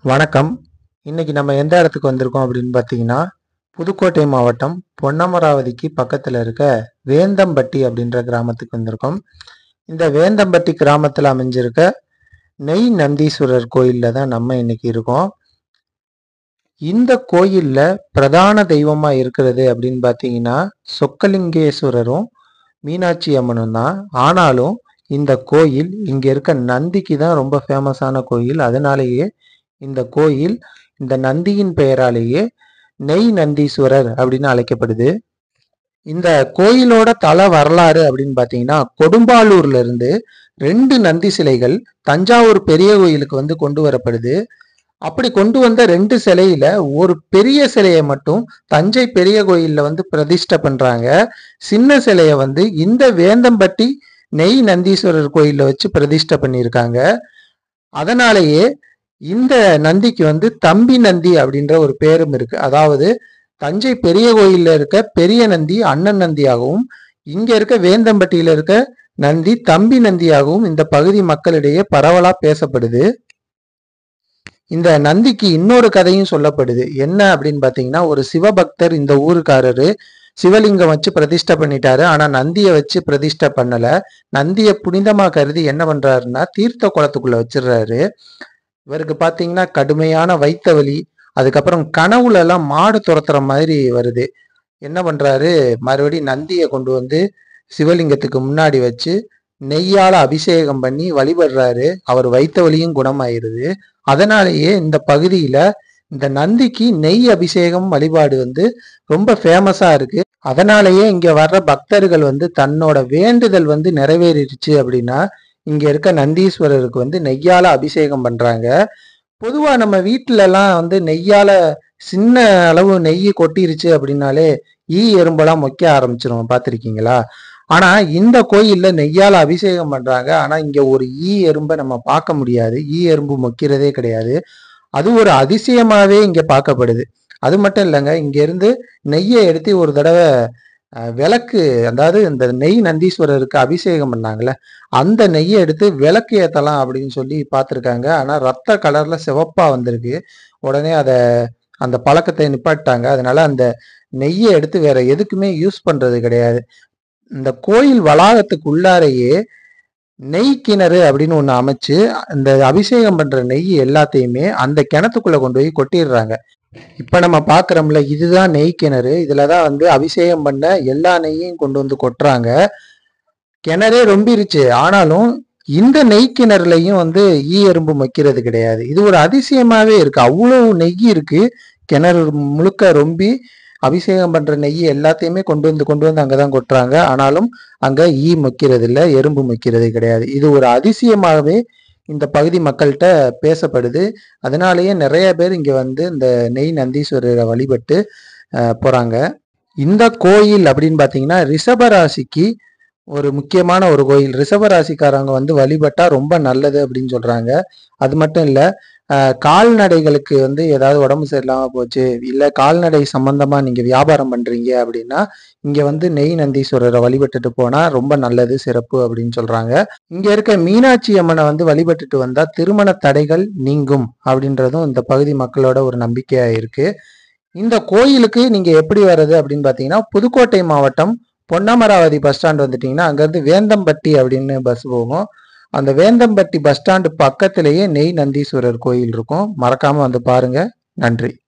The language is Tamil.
வணக்கம். இன்னைக்கு நம்ம எந்த இடத்துக்கு வந்திருக்கோம் அப்படின்னு பார்த்தீங்கன்னா, புதுக்கோட்டை மாவட்டம் பொன்னமராவதிக்கு பக்கத்தில் இருக்க வேந்தம்பட்டி அப்படின்ற கிராமத்துக்கு வந்திருக்கோம். இந்த வேந்தம்பட்டி கிராமத்தில் அமைஞ்சிருக்க நெய் நந்தீஸ்வரர் கோயிலில் தான் நம்ம இன்னைக்கு இருக்கோம். இந்த கோயில்ல பிரதான தெய்வமா இருக்கிறது அப்படின்னு பார்த்தீங்கன்னா சொக்கலிங்கேஸ்வரரும் மீனாட்சி அம்மனும் தான். ஆனாலும் இந்த கோயில் இங்க இருக்க நந்திக்கு தான் ரொம்ப ஃபேமஸான கோயில். அதனாலேயே இந்த கோயில் இந்த நந்தியின் பெயராலேயே நெய் நந்தீஸ்வரர் அப்படின்னு அழைக்கப்படுது. இந்த கோயிலோட தல வரலாறு அப்படின்னு பார்த்தீங்கன்னா, கொடும்பாலூர்ல இருந்து 2 நந்தி சிலைகள் தஞ்சாவூர் பெரிய கோயிலுக்கு வந்து கொண்டு வரப்படுது. அப்படி கொண்டு வந்த 2 சிலையில ஒரு பெரிய சிலையை மட்டும் தஞ்சை பெரிய கோயில்ல வந்து பிரதிஷ்டை பண்றாங்க. சின்ன சிலையை வந்து இந்த வேந்தம்பட்டி நெய் நந்தீஸ்வரர் கோயில்ல வச்சு பிரதிஷ்டை பண்ணியிருக்காங்க. அதனாலேயே இந்த நந்திக்கு வந்து தம்பி நந்தி அப்படின்ற ஒரு பேரும் இருக்கு. அதாவது தஞ்சை பெரிய கோயில்ல இருக்க பெரிய நந்தி அண்ணன் நந்தியாகவும், இங்க இருக்க வேந்தம்பட்டியில இருக்க நந்தி தம்பி நந்தியாகவும் இந்த பகுதி மக்களிடையே பரவலா பேசப்படுது. இந்த நந்திக்கு இன்னொரு கதையும் சொல்லப்படுது. என்ன அப்படின்னு பாத்தீங்கன்னா, ஒரு சிவபக்தர் இந்த ஊருக்காரரு சிவலிங்கம் வச்சு பிரதிஷ்டை பண்ணிட்டாரு. ஆனா நந்தியை வச்சு பிரதிஷ்டை பண்ணல. நந்தியை புனிதமா கருதி என்ன பண்றாருன்னா தீர்த்த குளத்துக்குள்ள வச்சிடுறாரு. இவருக்கு பாத்தீங்கன்னா கடுமையான வயித்த வலி, அதுக்கப்புறம் கனவுல எல்லாம் மாடு துரத்துற மாதிரி வருது. என்ன பண்றாரு, மறுபடியும் நந்தியை கொண்டு வந்து சிவலிங்கத்துக்கு முன்னாடி வச்சு நெய்யால அபிஷேகம் பண்ணி வழிபடுறாரு. அவர் வயித்த வலியும் குணமாயிருது. அதனாலேயே இந்த பகுதியில இந்த நந்திக்கு நெய் அபிஷேகம் வழிபாடு வந்து ரொம்ப ஃபேமஸா இருக்கு. அதனாலேயே இங்க வர்ற பக்தர்கள் வந்து தன்னோட வேண்டுதல் வந்து நிறைவேறிடுச்சு அப்படின்னா இங்க இருக்க நந்தீஸ்வரருக்கு வந்து நெய்யால அபிஷேகம் பண்றாங்க. பொதுவா நம்ம வீட்டுல எல்லாம் வந்து நெய்யால சின்ன அளவு நெய் கொட்டிருச்சு அப்படின்னாலே எறும்பெல்லாம் மொக்க ஆரம்பிச்சிரும், பார்த்திருக்கீங்களா? ஆனா இந்த கோயில்ல நெய்யால அபிஷேகம் பண்றாங்க. ஆனா இங்க ஒரு எறும்பை நம்ம பார்க்க முடியாது. எறும்பு மொக்கிறதே கிடையாது. அது ஒரு அதிசயமாவே இங்க பார்க்கப்படுது. அது மட்டும் இல்லைங்க, இங்க இருந்து நெய்யை எடுத்து ஒரு தடவை விளக்கு, அதாவது இந்த நெய் நந்தீஸ்வரருக்கு அபிஷேகம் பண்ணாங்கல்ல, அந்த நெய்யை எடுத்து விளக்கு ஏத்தலாம் அப்படின்னு சொல்லி பார்த்துருக்காங்க. ஆனா ரத்த கலர்ல சிவப்பா வந்திருக்கு. உடனே அந்த பழக்கத்தை நிப்பாட்டாங்க. அதனால அந்த நெய்யை எடுத்து வேற எதுக்குமே யூஸ் பண்றது கிடையாது. இந்த கோயில் வளாகத்துக்கு உள்ளாரையே நெய் கிணறு அப்படின்னு ஒண்ணு அமைச்சு இந்த அபிஷேகம் பண்ற நெய் எல்லாத்தையுமே அந்த கிணத்துக்குள்ள கொண்டு போய் கொட்டிடுறாங்க. இப்ப நம்ம பாக்குறோம்ல, இதுதான் நெய் கிணறு. இதுலதான் வந்து அபிஷேகம் பண்ண எல்லா நெய்யையும் கொண்டு வந்து கொட்டுறாங்க. கிணறே ரொம்பிருச்சு. ஆனாலும் இந்த நெய் கிணறுலையும் வந்து எறும்பு மொக்கிறது கிடையாது. இது ஒரு அதிசயமாவே இருக்கு. அவ்வளவு நெய் இருக்கு. கிணறு முழுக்க ரொம்பி அபிஷேகம் பண்ற நெய் எல்லாத்தையுமே கொண்டு வந்து அங்கதான் கொட்டுறாங்க. ஆனாலும் அங்க மொக்கிறது இல்லை, எறும்பு மொக்கிறது கிடையாது. இது ஒரு அதிசயமாகவே இந்த பகுதி மக்கள்கிட்ட பேசப்படுது. அதனாலேயே நிறைய பேர் இங்க வந்து இந்த நெய் நந்தீஸ்வரரை வழிபட்டு போறாங்க. இந்த கோயில் அப்படின்னு பாத்தீங்கன்னா ரிஷபராசிக்கு ஒரு முக்கியமான ஒரு கோயில். ரிஷபராசிக்காரங்க வந்து வழிபட்டா ரொம்ப நல்லது அப்படின்னு சொல்றாங்க. அது மட்டும் இல்ல, கால்நடைகளுக்கு வந்து ஏதாவது உடம்பு சரியில்லாம போச்சு, இல்ல கால்நடை சம்பந்தமா நீங்க வியாபாரம் பண்றீங்க அப்படின்னா இங்க வந்து நெய் நந்தீஸ்வரரை வழிபட்டுட்டு போனா ரொம்ப நல்லது, சிறப்பு அப்படின்னு சொல்றாங்க. இங்க இருக்க மீனாட்சி அம்மனை வந்து வழிபட்டுட்டு வந்தா திருமண தடைகள் நீங்கும் அப்படின்றதும் இந்த பகுதி மக்களோட ஒரு நம்பிக்கையா இருக்கு. இந்த கோயிலுக்கு நீங்க எப்படி வர்றது அப்படின்னு பாத்தீங்கன்னா, புதுக்கோட்டை மாவட்டம் பொன்னமராவதி பஸ் ஸ்டாண்ட் வந்துட்டீங்கன்னா அங்கிருந்து வேந்தம்பட்டி அப்படின்னு பஸ் போகும். அந்த வேந்தம்பட்டி பஸ் ஸ்டாண்டு பக்கத்திலேயே நெய் நந்தீஸ்வரர் கோயில் இருக்கும். மறக்காம வந்து பாருங்க. நன்றி.